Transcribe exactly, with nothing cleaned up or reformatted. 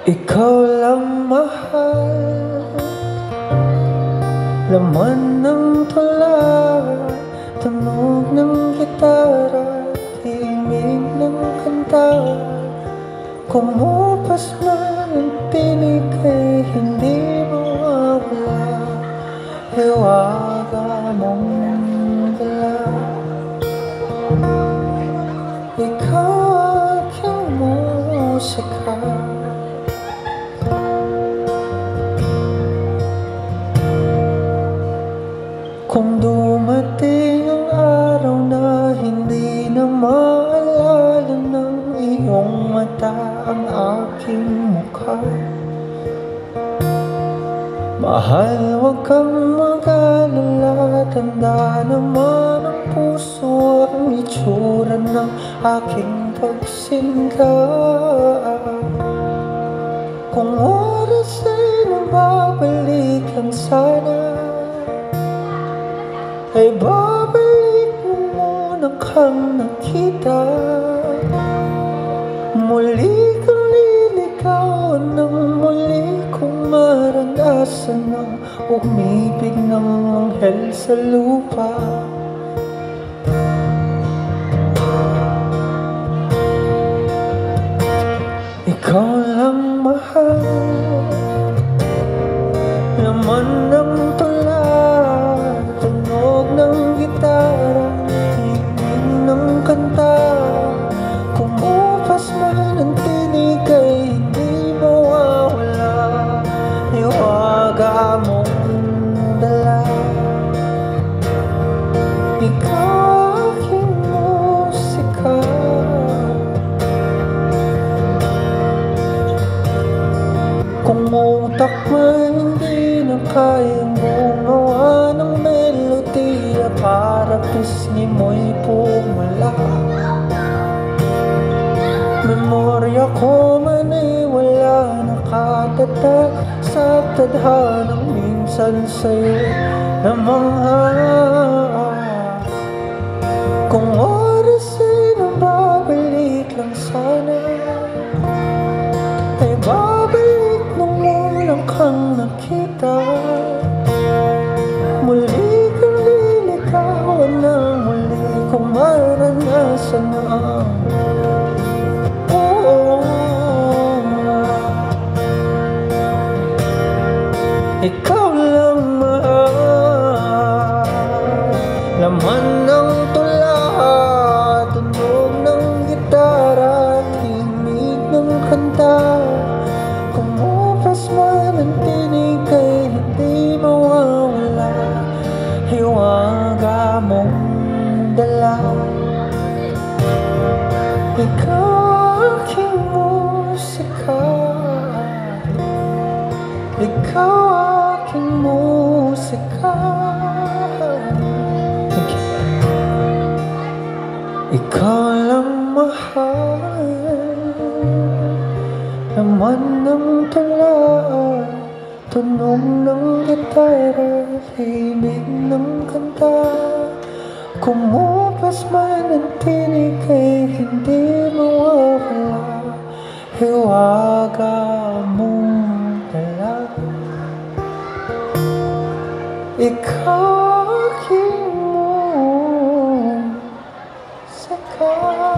Ikaw lang mahal, laman ng tula, tunog ng gitara, himig ng kanta. Kumupas man ang tinig ay hindi mawawala, hiwaga mong dala. Ikaw aking musika, kung dumating ang araw na hindi na maalala ng iyong mata ang aking mukha, mahal, huwag kang mag-alala, tanda naman ang puso ang itsura ng aking pagsinta. Kung oras ay nababalik lang sana, ay babalik mo muna kang nakita. Muli kang liligawan ng muli, kung maranasan ng umibig ng anghel sa lupa. Ikaw lang mahal, laman ng tula, tunog ng gitara, himig ng kanta. Kumupas man ang tinig ay hindi mawawala, hiwaga mong dala. Ikaw aking musika, kung utak man hindi na kayang gumawa ng melodiya para pisngi mo'y pumala. Memorya ko man ay wala nakatatag sa tadhanang minsan sa'yo namangha. Kung oras ay nababalik lang sana, ay babalik nung mulang kang nakita. Muli kang liligawan ng muli, kung maranasan na ikaw lang mahal, laman ng tula, tunog ng gitara, himig ng kanta. Kumupas man ang tinig ay hindi mawawala, hiwaga mong dala. Ikaw aking musika, ikaw aking musika. Ikaw lang mahal, laman ng tula, tunog ng gitara, himig ng kanta. Kumupas man ang tinig ay hindi mawawala, hiwaga mong dala. Ikaw aking musika.